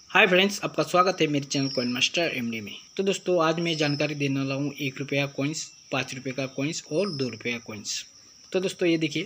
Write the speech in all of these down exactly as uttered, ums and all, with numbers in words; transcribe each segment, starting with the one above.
Hi friends, आपका स्वागत है मेरे चैनल कॉइन मास्टर एमडी में। तो दोस्तों आज मैं जानकारी देने वाला हूँ एक रुपये का कॉइन्स, पाँच रुपये का कॉइन्स और दो रुपये का कॉइन्स। तो दोस्तों ये देखिए,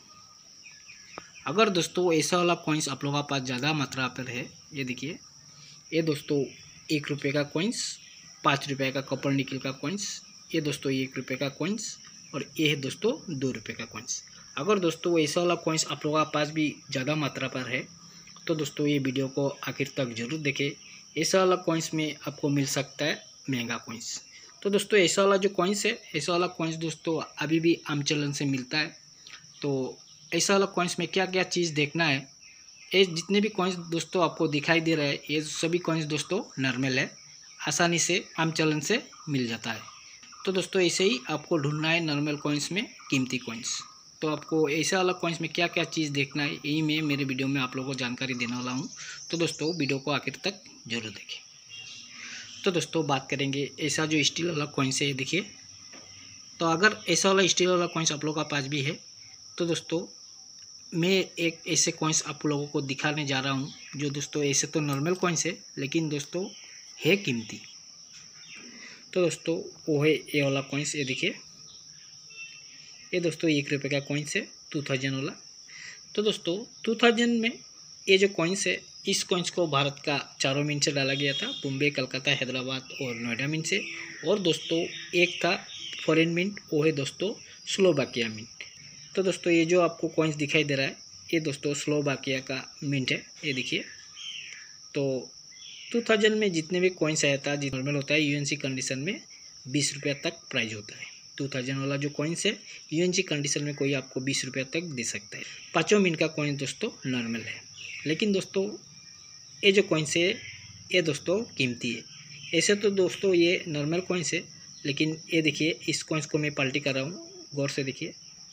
अगर दोस्तों ऐसा वाला कॉइन्स आप लोगों के पास ज़्यादा मात्रा पर है, ये देखिए, ये दोस्तों एक रुपये का कॉइन्स, पाँच रुपये का कॉपर निकल का कॉइन्स, ये दोस्तों एक रुपये का कॉइन्स और ये है दोस्तों दो रुपये का कॉइन्स। अगर दोस्तों ऐसा वाला कॉइन्स आप लोगों के पास भी ज़्यादा मात्रा पर है तो दोस्तों ये वीडियो को आखिर तक जरूर देखें। ऐसा वाला कॉइन्स में आपको मिल सकता है महंगा कॉइन्स। तो दोस्तों ऐसा वाला जो कॉइन्स है, ऐसा वाला कॉइन्स दोस्तों अभी भी आम चलन से मिलता है। तो ऐसा वाला कॉइन्स में क्या क्या चीज़ देखना है, ये जितने भी कॉइन्स दोस्तों आपको दिखाई दे रहे हैं ये सभी कॉइन्स दोस्तों नॉर्मल है, आसानी से आम चलन से मिल जाता है। तो दोस्तों ऐसे ही आपको ढूंढना है नॉर्मल कॉइन्स में कीमती कॉइन्स। तो आपको ऐसा वाला कॉइन्स में क्या क्या चीज़ देखना है, यही मैं मेरे वीडियो में आप लोगों को जानकारी देने वाला हूँ। तो दोस्तों वीडियो को आखिर तक जरूर देखें। तो दोस्तों बात करेंगे ऐसा जो स्टील वाला कॉइन्स है, ये देखिए। तो अगर ऐसा वाला स्टील वाला कॉइन्स आप लोगों के पास भी है तो दोस्तों मैं एक ऐसे कॉइन्स आप लोगों को दिखाने जा रहा हूँ जो दोस्तों ऐसे तो नॉर्मल कॉइन्स है लेकिन दोस्तों है कीमती। तो दोस्तों वो है ये वाला कॉइन्स, ये देखिए, ये दोस्तों एक रुपये का कॉइन्स है टू थाउजेंड वाला। तो दोस्तों टू थाउजेंड में ये जो कॉइन्स है, इस कॉइन्स को भारत का चारों मिनट से डाला गया था, मुंबई, कलकत्ता, हैदराबाद और नोएडा मिनट से। और दोस्तों एक था फॉरेन मिनट, वो है दोस्तों स्लोवाकिया मिनट। तो दोस्तों ये जो आपको कॉइन्स दिखाई दे रहा है ये दोस्तों स्लोवाकिया का मिनट है, ये देखिए। तो टू थाउजेंड में जितने भी कॉइन्स आया था, जितना नॉर्मल होता है यूएनसी कंडीशन में बीस रुपये तक प्राइस होता है। टू थाउजेंड वाला जो कॉइन्स है यूएनसी कंडीशन में कोई आपको बीस रुपये तक दे सकता है। पाँचों मिनट का कॉइन दोस्तों नॉर्मल है, लेकिन दोस्तों ये जो कॉइन्स है ये दोस्तों कीमती है। ऐसे तो दोस्तों ये नॉर्मल कॉइन्स है, लेकिन ये देखिए, इस कॉइन्स को मैं पलटी कर रहा हूँ, गौर से देखिए।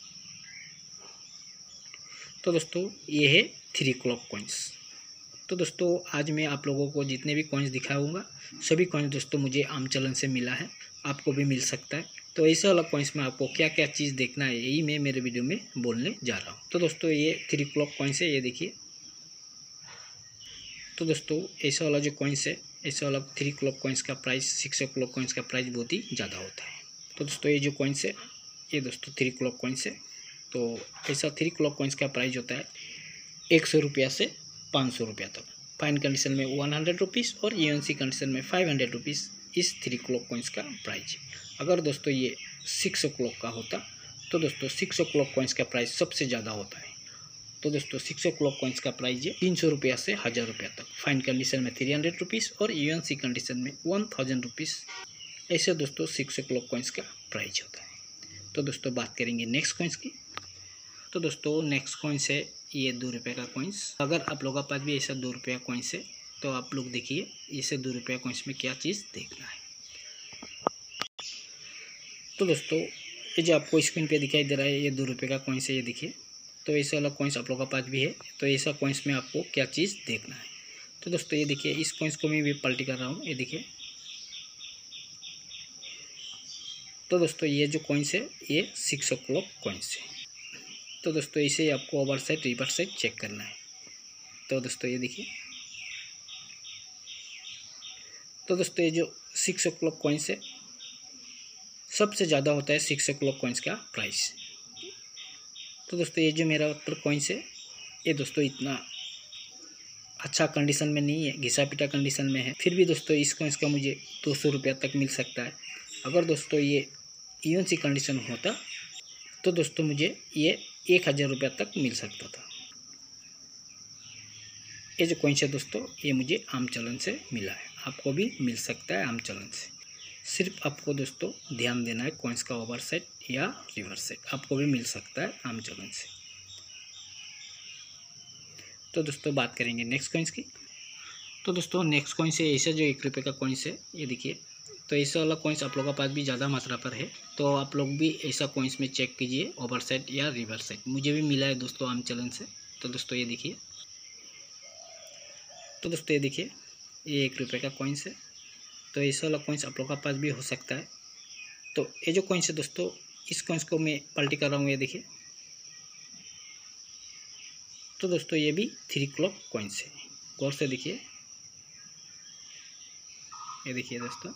तो दोस्तों ये है थ्री क्लॉक कॉइन्स। तो दोस्तों आज मैं आप लोगों को जितने भी कॉइन्स दिखाऊंगा सभी कॉइन्स दोस्तों मुझे आम चलन से मिला है, आपको भी मिल सकता है। तो ऐसे वाला कॉइन्स में आपको क्या क्या चीज़ देखना है यही मैं मेरे वीडियो में बोलने जा रहा हूँ। तो दोस्तों ये थ्री क्लॉक कॉइन्स है, ये देखिए। तो दोस्तों ऐसा वाला जो कॉइन्स है, ऐसा वाला थ्री क्लॉक कॉइन्स का price, six o'clock coins का प्राइस बहुत ही ज़्यादा होता है। तो दोस्तों ये जो कॉइन्स है ये दोस्तों थ्री क्लॉक कॉइन्स है। तो ऐसा थ्री क्लॉक कॉइन्स का प्राइस होता है एक सौ रुपया से पाँच सौ रुपया तक। फाइन कंडीशन में वन हंड्रेड रुपीज़ और यूएनसी कंडीशन में फाइव हंड्रेड रुपीज़ इस थ्री क्लॉक कॉइन्स का प्राइस। अगर दोस्तों ये सिक्स ओ क्लॉक का होता तो दोस्तों सिक्स ओ क्लॉक कॉइन्स का प्राइस सबसे ज़्यादा होता है। तो दोस्तों सिक्स ओ क्लॉक कॉइन्स का प्राइस है तीन सौ रुपया से हज़ार रुपया तक। फाइन कंडीशन में थ्री हंड्रेड रुपीज़ और यूएनसी कंडीशन में वन थाउजेंड रुपीज़। ऐसे दोस्तों सिक्स ओ क्लॉक कॉइन्स का प्राइस होता है। तो दोस्तों बात करेंगे नेक्स्ट कॉइन्स की। तो दोस्तों नेक्स्ट कॉइन्स है ये दो रुपये का कॉइन्स। अगर आप लोगों के पास भी ऐसा दो रुपये का कॉइन्स है तो आप लोग देखिए इसे दो रुपये कॉइन्स में क्या चीज़ देखना है। तो दोस्तों ये जो आपको स्क्रीन पे दिखाई दे रहा है ये दो रुपये का कॉइन्स है, ये देखिए। तो ऐसा वाला कॉइन्स आप लोगों के पास भी है, तो ऐसा कॉइन्स में आपको क्या चीज़ देखना है। तो दोस्तों ये देखिए, इस कॉइन्स को मैं भी पलटी कर रहा हूँ, ये देखिए। तो दोस्तों ये जो कॉइन्स है ये सिक्स ओ क्लॉक कॉइन्स है। तो दोस्तों इसे आपको over side river side check करना है। तो दोस्तों ये देखिए, तो दोस्तों ये जो सिक्स ओ क्लॉक कॉइन्स है सबसे ज़्यादा होता है सिक्स ओ क्लॉक कॉइन्स का प्राइस। तो दोस्तों ये जो मेरा ऊपर कॉइन्स है ये दोस्तों इतना अच्छा कंडीशन में नहीं है, घिसा पिटा कंडीशन में है। फिर भी दोस्तों इस कॉइन्स का मुझे दो सौ रुपया तक मिल सकता है। अगर दोस्तों ये यूएनसी कंडीशन होता तो दोस्तों मुझे ये एक हज़ार रुपया तक मिल सकता था। ये जो कॉइन्स है दोस्तों ये मुझे आम चलन से मिला है, आपको भी मिल सकता है आम चलन से। सिर्फ आपको दोस्तों ध्यान देना है कॉइन्स का ओवर साइड या रिवर्स साइड, आपको भी मिल सकता है आम चलन से। तो दोस्तों बात करेंगे नेक्स्ट कॉइन्स की। तो दोस्तों नेक्स्ट कॉइन्स है ऐसा जो एक रुपये का कॉइन्स है, ये देखिए। तो ऐसा वाला कॉइन्स आप लोगों के पास भी ज़्यादा मात्रा पर है तो आप लोग भी ऐसा कॉइन्स में चेक कीजिए ओवर साइड या रिवर्स साइड। मुझे भी मिला है दोस्तों आम चलन से। तो दोस्तों ये देखिए, तो दोस्तों ये देखिए ये एक रुपये का कॉइन्स है। तो ऐसा वाला कॉइन्स आप लोगों के पास भी हो सकता है। तो ये जो कॉइन्स है दोस्तों, इस कॉइन्स को मैं पलटी कर रहा हूँ, ये देखिए। तो दोस्तों ये भी थ्री क्लॉक कॉइन्स है, गौर से देखिए। ये देखिए दोस्तों।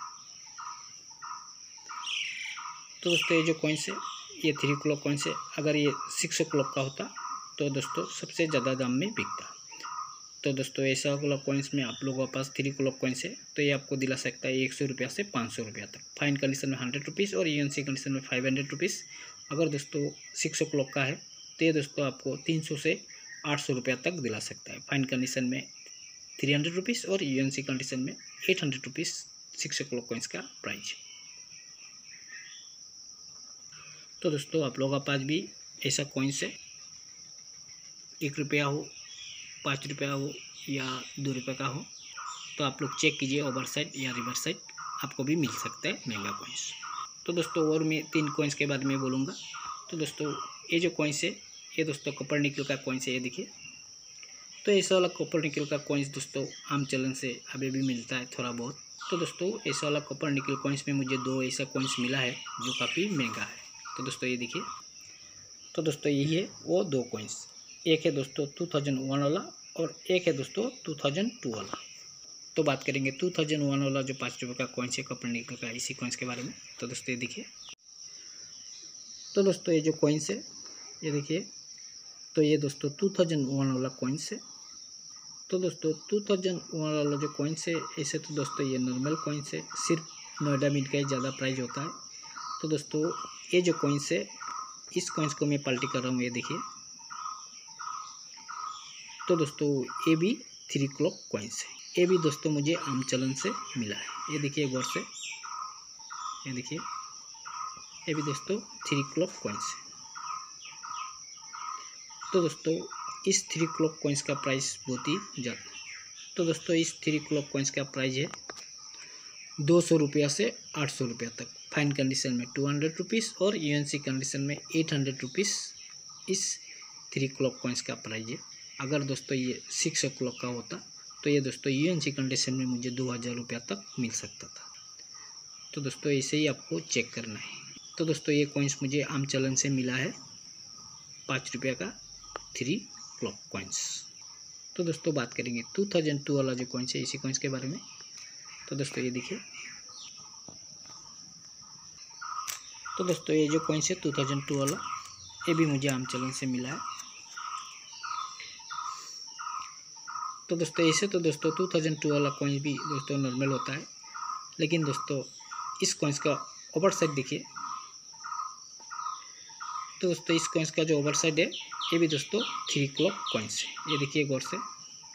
तो दोस्तों ये जो कॉइन्स है ये थ्री क्लॉक कॉइन्स है। अगर ये सिक्स ओ क्लॉक का होता तो दोस्तों सबसे ज़्यादा दाम में बिकता। तो दोस्तों ऐसा वाला कॉइन्स में आप लोगों के पास थ्री क्लॉक कॉइन्स है तो ये आपको दिला सकता है एक सौ रुपया से पाँच सौ रुपया तक। फाइन कंडीशन में हंड्रेड रुपीज़ और यूएनसी कंडीशन में फाइव हंड्रेड रुपीज़। अगर दोस्तों सिक्स ओ क्लॉक का है तो ये दोस्तों आपको तीन सौ से आठ सौ रुपया तक दिला सकता है। फाइन कंडीशन में थ्री हंड्रेड रुपीज़ और यूएनसी कंडीशन में eight hundred rupees six o'clock coins का प्राइस। तो दोस्तों आप लोगों के पास भी ऐसा कॉइन्स है, एक रुपया हो, पाँच रुपया हो या दो रुपये का हो, तो आप लोग चेक कीजिए ओवर साइड या रिवर्स साइड, आपको भी मिल सकता है महंगा कॉइन्स। तो दोस्तों और मैं तीन कॉइन्स के बारे में बोलूँगा। तो दोस्तों ये जो कॉइन्स है ये दोस्तों कॉपर निकल का कॉइन्स है, ये देखिए। तो ऐसा वाला कॉपर निकल का कॉइन्स दोस्तों आम चलन से अभी भी मिलता है थोड़ा बहुत। तो दोस्तों ऐसा वाला कॉपर निकल कॉइन्स में मुझे दो ऐसा कॉइन्स मिला है जो काफ़ी महंगा है। तो दोस्तों ये देखिए। तो दोस्तों यही है वो दो कॉइन्स, एक है दोस्तों टू थाउजेंड वन वाला और एक है दोस्तों टू थाउजेंड टू वाला। तो बात करेंगे टू थाउजेंड वन वाला जो पाँच रुपये का कॉइन्स है कॉपर निकल का, इसी कॉइन्स के बारे में। तो दोस्तों ये देखिए। तो दोस्तों ये जो कॉइन्स है ये देखिए। तो ये दोस्तों टू थाउजेंड वन वाला कॉइन्स है। तो दोस्तों टू थाउजेंड वन वाला जो कॉइन्स है ऐसे तो दोस्तों ये नॉर्मल कॉइन्स है, सिर्फ नोएडा मिंट का ही ज़्यादा प्राइस होता है। तो दोस्तों ये जो कॉइन्स है इस कॉइन्स को मैं पलटी कर रहा हूँ, ये देखिए। तो दोस्तों ये भी थ्री क्लॉक कॉइन्स है, ये भी दोस्तों मुझे आम चलन से मिला है। ये देखिए गौर से, ये देखिए। ये भी दोस्तों थ्री क्लॉक कॉइन्स है। तो दोस्तों इस थ्री क्लॉक कॉइन्स का प्राइस बहुत ही ज़्यादा। तो दोस्तों इस थ्री क्लॉक कॉइन्स का प्राइस है दो सौ रुपया से आठ सौ रुपया तक। फाइन कंडीशन में टू हंड्रेड रुपीज़ और यूएनसी कंडीशन में एट हंड्रेड रुपीज़ इस थ्री क्लॉक कॉइन्स का प्राइस है। अगर दोस्तों ये सिक्स ओ क्लॉक का होता तो ये दोस्तों यूएनसी कंडीशन में मुझे दो हज़ार रुपया तक मिल सकता था। तो दोस्तों ऐसे ही आपको चेक करना है। तो दोस्तों ये कॉइन्स मुझे आम चलन से मिला है पाँच रुपये का थ्री क्लॉक कॉइन्स। तो दोस्तों बात करेंगे टू थाउजेंड टू वाला जो कॉइन्स है इसी कॉइन्स के बारे में। तो दोस्तों ये देखिए। तो दोस्तों ये जो कॉइन्स है टू थाउजेंड टू वाला ये भी मुझे आम चलन से मिला है। तो दोस्तों ऐसे तो दोस्तों टू थाउजेंड टू वाला कॉइन्स भी दोस्तों नॉर्मल होता है, लेकिन दोस्तों इस कॉइन्स का ओवर साइड देखिए। तो दोस्तों इस कॉइन्स का जो ओवर साइड है ये भी दोस्तों थ्री क्लॉक कॉइन्स है, ये देखिए गौर से।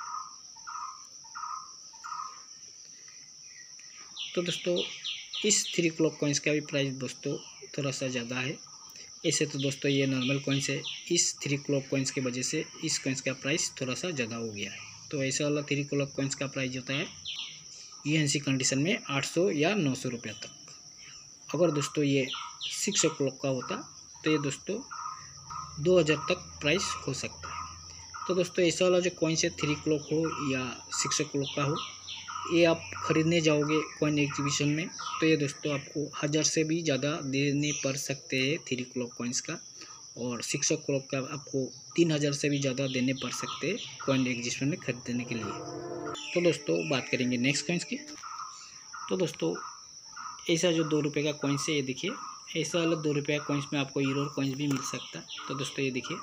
तो दोस्तों इस थ्री क्लॉक कॉइन्स का भी प्राइस दोस्तों थोड़ा सा ज़्यादा है। ऐसे तो दोस्तों ये नॉर्मल कॉइन्स है, इस थ्री क्लॉक कॉइन्स की वजह से इस कॉइन्स का प्राइस थोड़ा सा ज़्यादा हो गया है। तो ऐसा वाला थ्री क्लॉक कॉइन्स का प्राइस होता है यूएनसी कंडीशन में आठ सौ या नौ सौ रुपया तक। अगर दोस्तों ये सिक्स ओ क्लॉक का होता तो ये दोस्तों दो हज़ार तक प्राइस हो सकता है। तो दोस्तों ऐसा वाला जो कॉइन्स है थ्री क्लॉक हो या सिक्स ओ क्लॉक का हो, ये आप ख़रीदने जाओगे कॉइन एग्जीबिशन में तो ये दोस्तों आपको हज़ार से भी ज़्यादा देने पड़ सकते हैं थ्री क्लॉक कॉइन्स का, और सिक्स ओ क्लॉक का आपको तीन हज़ार से भी ज़्यादा देने पड़ सकते हैं कॉइन एग्जीबिशन में खरीदने के लिए। तो दोस्तों बात करेंगे नेक्स्ट कॉइन्स की। तो दोस्तों ऐसा जो दो रुपये का कॉइन्स है ये देखिए। ऐसा वाला दो रुपये का कॉइन्स में आपको यूरो कॉइन्स भी मिल सकता है। तो दोस्तों ये देखिए,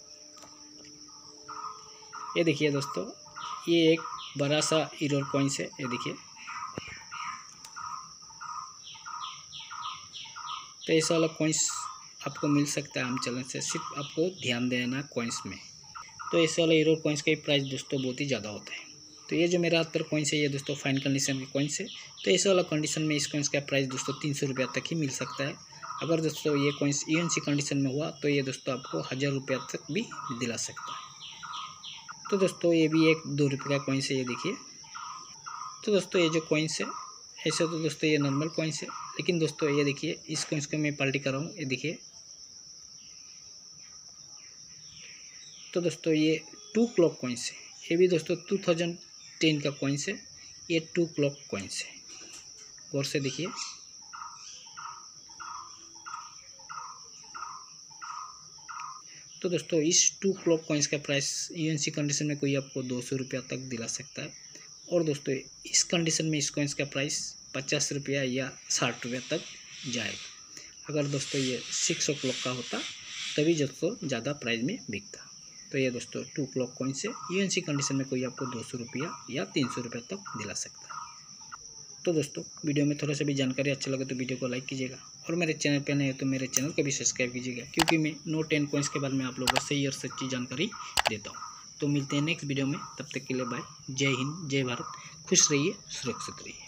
ये देखिए दोस्तों ये एक बड़ा सा यूरो कॉइन्स है, ये देखिए। तो ऐसा वाला कॉइन्स आपको मिल सकता है आम चलन से, सिर्फ आपको ध्यान देना कॉइन्स में। तो ऐसे वाला यूरो कॉइन्स का प्राइस दोस्तों बहुत ही ज़्यादा होता है। तो ये जो मेरा हाथ पर कॉइन्स है ये दोस्तों फाइन कंडीशन के कॉइन्स है। तो ऐसे वाला कंडीशन में इस कॉइन्स का प्राइस दोस्तों तीन सौ रुपया तक ही मिल सकता है। अगर दोस्तों ये कॉइन्स यूएनसी कंडीशन में हुआ तो ये दोस्तों आपको हज़ार रुपया तक भी दिला सकता है। तो दोस्तों ये भी एक दो रुपये का कॉइन्स है, ये देखिए। तो दोस्तों ये जो कॉइन्स है ऐसे तो दोस्तों ये नॉर्मल कॉइन्स है, लेकिन दोस्तों ये देखिए इस कॉइन्स को मैं पलटी कर रहा हूँ, ये देखिए। तो दोस्तों ये टू क्लॉक कॉइन्स है, ये भी दोस्तों टू थाउजेंड टेन का कॉइन्स है, ये टू क्लॉक कॉइन्स है, गौर से देखिए। तो दोस्तों इस टू क्लॉक कॉइन्स का प्राइस यूएनसी कंडीशन में कोई आपको दो सौ रुपया तक दिला सकता है, और दोस्तों इस कंडीशन में इस कॉइन्स का प्राइस पचास रुपया या साठ रुपया तक जाएगा। अगर दोस्तों ये सिक्स ओ क्लॉक का होता तभी दोस्तों ज़्यादा प्राइस में बिकता। तो ये दोस्तों टू क्लॉक कॉइन्स है। यूएनसी कंडीशन में कोई आपको दो सौ रुपया या तीन सौ रुपया तक दिला सकता है। तो दोस्तों वीडियो में थोड़ा सा भी जानकारी अच्छा लगे तो वीडियो को लाइक कीजिएगा और मेरे चैनल पे नए हो तो मेरे चैनल को भी सब्सक्राइब कीजिएगा, क्योंकि मैं नो टेन कॉइन्स के बारे में आप लोगों को सही और सच्ची जानकारी देता हूँ। तो मिलते हैं नेक्स्ट वीडियो में, तब तक के लिए बाय। जय हिंद, जय भारत, खुश रहिए, सुरक्षित रहिए।